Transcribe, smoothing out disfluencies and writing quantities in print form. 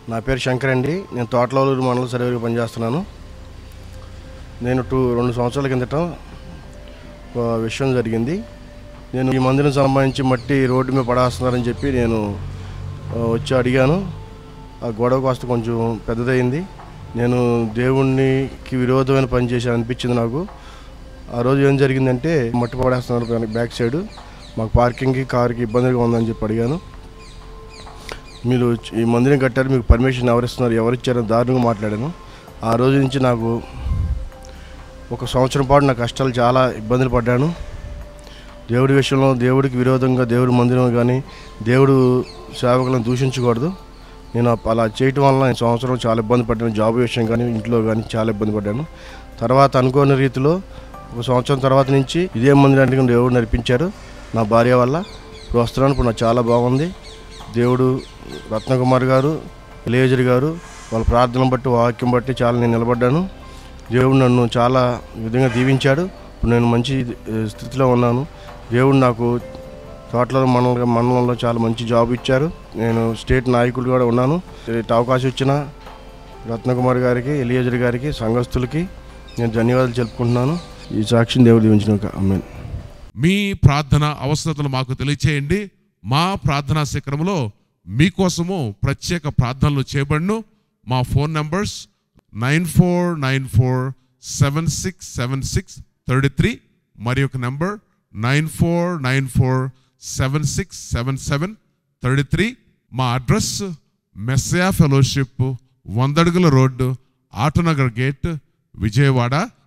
నా పేరు శంకర్ అండి. నేను తోటలూరు మండల సర్వేగా పనిచేస్తున్నాను. నేను 2 సంవత్సరాల కిందట విషయం జరిగింది. నేను ఈ మందిరం సంబంధించి మట్టి రోడ్డు మీద పడేస్తున్నారని చెప్పి నేను వచ్చి అడిగాను. ఆ గొడవ కాస్త కొంచెం పెద్దదైంది. నేను దేవునికి విరోధమైన పని చేసి అనిపించింది నాకు. ఆ రోజు ఏం జరిగిందంటే మట్టి పడేస్తున్నారు బ్యాక్ సైడ్, మాకు పార్కింగ్కి కార్కి ఇబ్బందిగా ఉందని చెప్పి అడిగాను. మీరు ఈ మందిరం కట్టారు, మీకు పర్మిషన్ ఎవరిస్తున్నారు, ఎవరిచ్చారని దారుణంగా మాట్లాడాను. ఆ రోజు నుంచి నాకు 1 సంవత్సరం పాటు నా కష్టాలు చాలా ఇబ్బందులు పడ్డాను. దేవుడి విషయంలో దేవుడికి విరోధంగా దేవుడి మందిరం కానీ దేవుడు సేవకులను దూషించకూడదు. నేను అలా చేయటం వల్ల ఈ సంవత్సరం చాలా ఇబ్బంది పడ్డాను. జాబ్ విషయం కానీ ఇంట్లో కానీ చాలా ఇబ్బంది పడ్డాను. తర్వాత అనుకోని రీతిలో 1 సంవత్సరం తర్వాత నుంచి ఇదే మందిరానికి దేవుడు నడిపించారు నా భార్య వల్ల. ఇప్పుడు వస్తున్నాను. ఇప్పుడు నాకు చాలా బాగుంది. దేవుడు రత్నకుమార్ గారు, ఎలియేజర్ గారు వాళ్ళ ప్రార్థన బట్టి వాక్యం బట్టి చాలా నేను నిలబడ్డాను. దేవుడు నన్ను చాలా విధంగా దీవించాడు. ఇప్పుడు నేను మంచి స్థితిలో ఉన్నాను. దేవుడు నాకు తోటలూరు మండలంలో చాలా మంచి జాబ్ ఇచ్చారు. నేను స్టేట్ నాయకులు కూడా ఉన్నాను. అవకాశం ఇచ్చిన రత్నకుమార్ గారికి, ఎలియేజర్ గారికి, సంఘస్థులకి నేను ధన్యవాదాలు తెలుపుకుంటున్నాను. ఈ సాక్షిని దేవుడు దీవించినాక ఆమేన్. మీ ప్రార్థన అవసరతలు మాకు తెలియచేయండి. మా ప్రార్థనా శిఖరంలో మీకోసము ప్రత్యేక ప్రార్థనలు చేయబడును. మా ఫోన్ నంబర్స్ 9494767633 మరి ఒక నంబర్ 9494767733. మా అడ్రస్ మెస్సయా ఫెలోషిప్, 100 అడుగుల రోడ్డు, ఆటోనగర్ గేట్, విజయవాడ